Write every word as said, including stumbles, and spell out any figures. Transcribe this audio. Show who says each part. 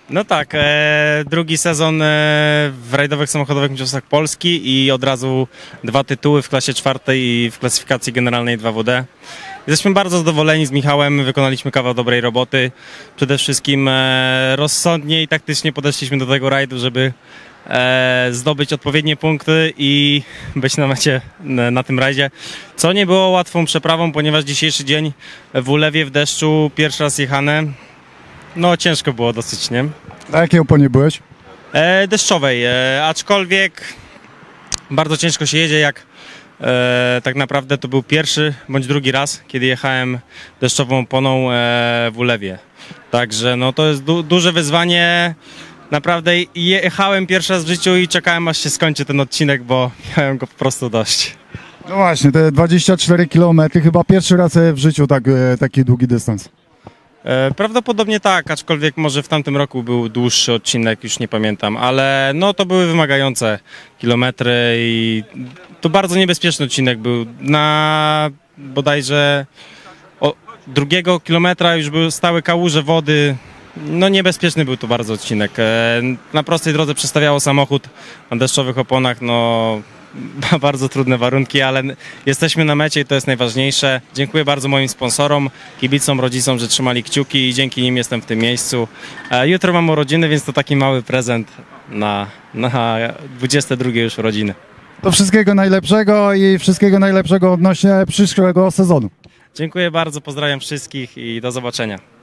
Speaker 1: No tak, e, drugi sezon e, w rajdowych samochodowych mistrzostwach Polski i od razu dwa tytuły w klasie czwartej i w klasyfikacji generalnej dwa W D. Jesteśmy bardzo zadowoleni z Michałem, wykonaliśmy kawał dobrej roboty. Przede wszystkim e, rozsądnie i taktycznie podeszliśmy do tego rajdu, żeby e, zdobyć odpowiednie punkty i być na mecie na, na tym rajdzie. Co nie było łatwą przeprawą, ponieważ dzisiejszy dzień w ulewie, w deszczu, pierwszy raz jechane. No ciężko było dosyć, nie?
Speaker 2: Na jakiej oponie byłeś?
Speaker 1: E, deszczowej, e, aczkolwiek bardzo ciężko się jedzie, jak e, tak naprawdę to był pierwszy bądź drugi raz, kiedy jechałem deszczową oponą e, w ulewie. Także no to jest du duże wyzwanie. Naprawdę jechałem pierwszy raz w życiu i czekałem, aż się skończy ten odcinek, bo miałem go po prostu dość.
Speaker 2: No właśnie, te dwadzieścia cztery kilometry, chyba pierwszy raz w życiu tak, taki długi dystans.
Speaker 1: E, prawdopodobnie tak, aczkolwiek może w tamtym roku był dłuższy odcinek, już nie pamiętam, ale no to były wymagające kilometry i to bardzo niebezpieczny odcinek był. Na bodajże o, drugiego kilometra już były stałe kałuże wody, no niebezpieczny był to bardzo odcinek. E, na prostej drodze przestawiało samochód, na deszczowych oponach, no bardzo trudne warunki, ale jesteśmy na mecie i to jest najważniejsze. Dziękuję bardzo moim sponsorom, kibicom, rodzicom, że trzymali kciuki i dzięki nim jestem w tym miejscu. Jutro mam urodziny, więc to taki mały prezent na, na dwudzieste drugie już urodziny.
Speaker 2: To wszystkiego najlepszego i wszystkiego najlepszego odnośnie przyszłego sezonu.
Speaker 1: Dziękuję bardzo, pozdrawiam wszystkich i do zobaczenia.